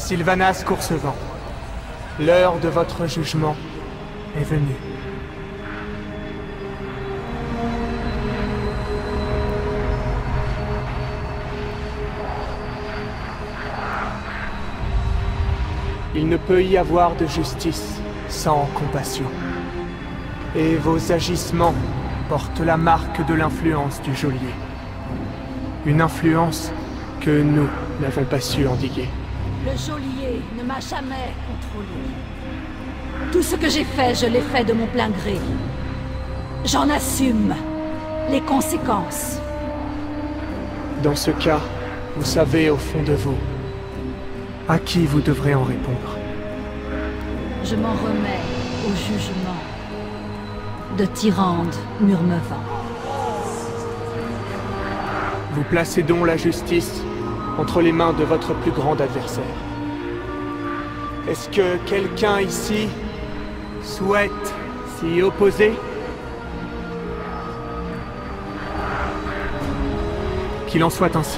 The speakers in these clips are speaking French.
Sylvanas Coursevent, l'heure de votre jugement est venue. Il ne peut y avoir de justice sans compassion. Et vos agissements portent la marque de l'influence du geôlier. Une influence que nous n'avons pas su endiguer. Le geôlier ne m'a jamais contrôlé. Tout ce que j'ai fait, je l'ai fait de mon plein gré. J'en assume les conséquences. Dans ce cas, vous savez au fond de vous à qui vous devrez en répondre. Je m'en remets au jugement de Tyrande Murmevant. Vous placez donc la justice entre les mains de votre plus grand adversaire. Est-ce que quelqu'un ici souhaite s'y opposer? Qu'il en soit ainsi.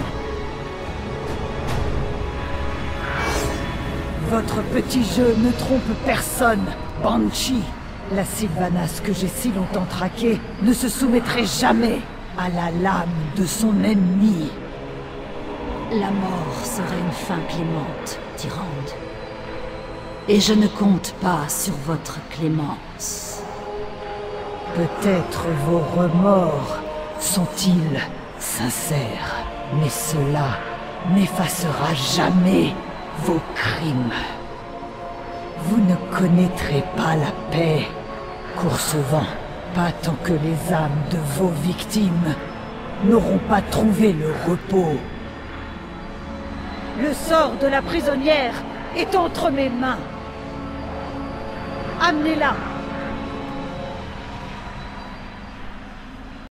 Votre petit jeu ne trompe personne, Banshee. La Sylvanas que j'ai si longtemps traquée ne se soumettrait jamais à la lame de son ennemi. La mort serait une fin clémente, Tyrande. Et je ne compte pas sur votre clémence. Peut-être vos remords sont-ils sincères, mais cela n'effacera jamais vos crimes. Vous ne connaîtrez pas la paix, Coursevent, pas tant que les âmes de vos victimes n'auront pas trouvé le repos. Le sort de la prisonnière est entre mes mains. Amenez-la!